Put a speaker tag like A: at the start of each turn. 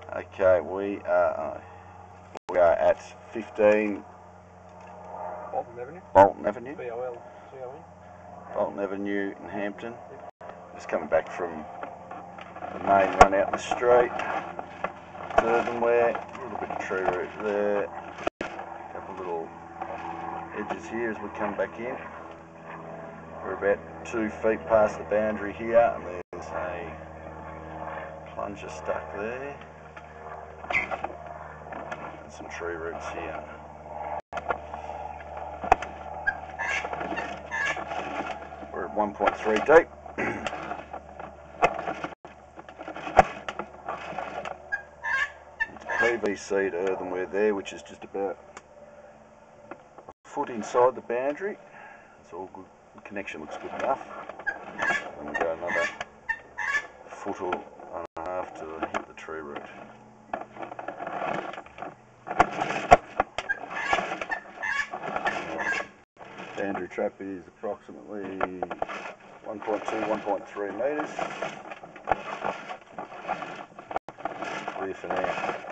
A: Okay, we are at 15 Bolton Avenue.
B: B-O-L-T-O-N.
A: Bolton Avenue in Hampton. Just coming back from the main run out the street. It's earthenware, a little bit of tree root there, a couple of little edges here as we come back in. We're about 2 feet past the boundary here, and there's a plunger stuck there. And some tree roots here. We're at 1.3 deep. PVC'd earthenware there, which is just about a foot inside the boundary. It's all good. The connection looks good enough. And we'll go another foot or and a half to hit the tree root. Boundary trap is approximately 1.2, 1.3 metres. Clear for now.